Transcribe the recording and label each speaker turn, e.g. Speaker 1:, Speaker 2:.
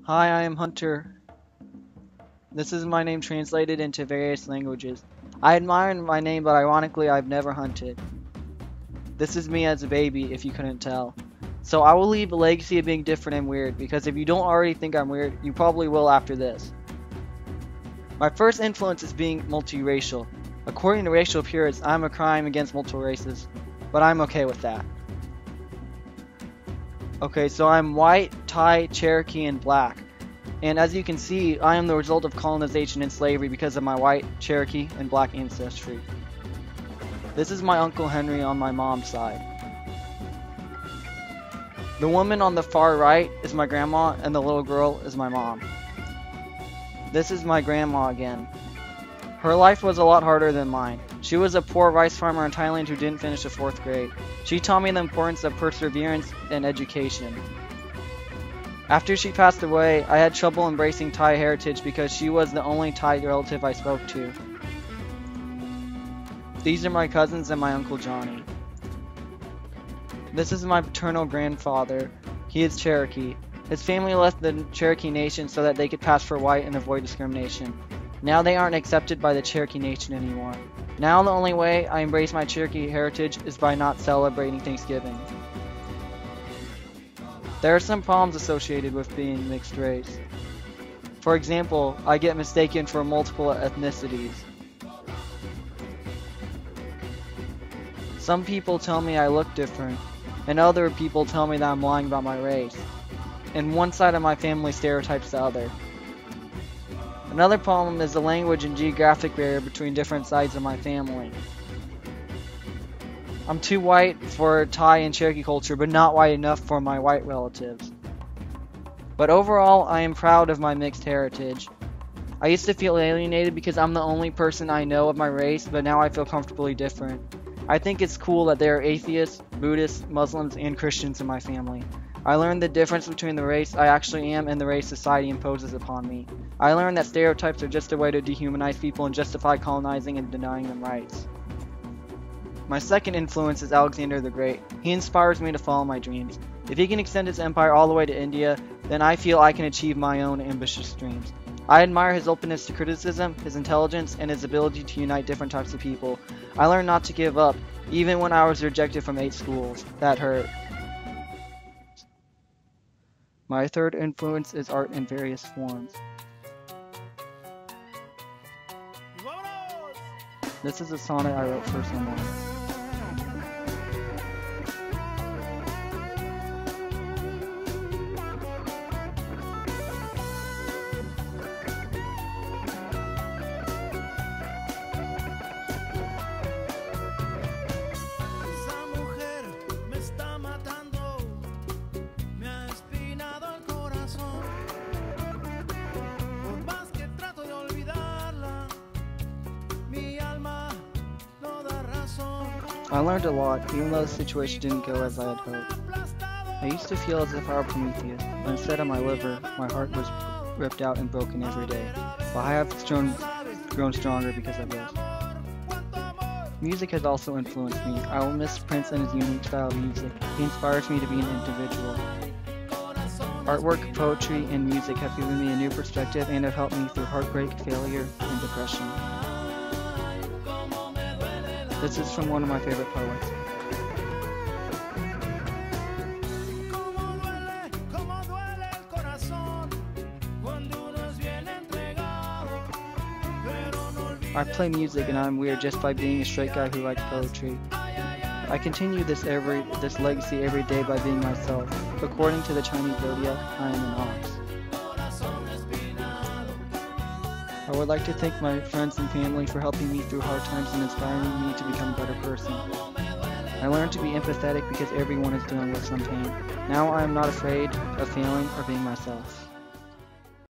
Speaker 1: Hi, I am Hunter. This is my name translated into various languages. I admire my name, but ironically, I've never hunted. This is me as a baby, if you couldn't tell. So I will leave a legacy of being different and weird, because if you don't already think I'm weird, you probably will after this. My first influence is being multiracial. According to racial purists, I'm a crime against multiple races, but I'm okay with that. Okay, so I'm white, Thai, Cherokee, and black. And as you can see, I am the result of colonization and slavery because of my white, Cherokee, and black ancestry. This is my Uncle Henry on my mom's side. The woman on the far right is my grandma, and the little girl is my mom. This is my grandma again. Her life was a lot harder than mine. She was a poor rice farmer in Thailand who didn't finish the 4th grade. She taught me the importance of perseverance and education. After she passed away, I had trouble embracing Thai heritage because she was the only Thai relative I spoke to. These are my cousins and my Uncle Johnny. This is my paternal grandfather. He is Cherokee. His family left the Cherokee Nation so that they could pass for white and avoid discrimination. Now they aren't accepted by the Cherokee Nation anymore. Now the only way I embrace my Cherokee heritage is by not celebrating Thanksgiving. There are some problems associated with being mixed race. For example, I get mistaken for multiple ethnicities. Some people tell me I look different, and other people tell me that I'm lying about my race. And one side of my family stereotypes the other. Another problem is the language and geographic barrier between different sides of my family. I'm too white for Thai and Cherokee culture, but not white enough for my white relatives. But overall, I am proud of my mixed heritage. I used to feel alienated because I'm the only person I know of my race, but now I feel comfortably different. I think it's cool that there are atheists, Buddhists, Muslims, and Christians in my family. I learned the difference between the race I actually am and the race society imposes upon me. I learned that stereotypes are just a way to dehumanize people and justify colonizing and denying them rights. My second influence is Alexander the Great. He inspires me to follow my dreams. If he can extend his empire all the way to India, then I feel I can achieve my own ambitious dreams. I admire his openness to criticism, his intelligence, and his ability to unite different types of people. I learned not to give up, even when I was rejected from 8 schools. That hurt. My third influence is art in various forms. This is a sonnet I wrote for someone. I learned a lot, even though the situation didn't go as I had hoped. I used to feel as if I were Prometheus, but instead of my liver, my heart was ripped out and broken every day. But I have grown stronger because of this. Music has also influenced me. I will miss Prince and his unique style of music. He inspires me to be an individual. Artwork, poetry, and music have given me a new perspective and have helped me through heartbreak, failure, and depression. This is from one of my favorite poets. I play music and I'm weird just by being a straight guy who likes poetry. I continue this legacy every day by being myself. According to the Chinese zodiac, I am an ox. I would like to thank my friends and family for helping me through hard times and inspiring me to become a better person. I learned to be empathetic because everyone is dealing with some pain. Now I am not afraid of failing or being myself.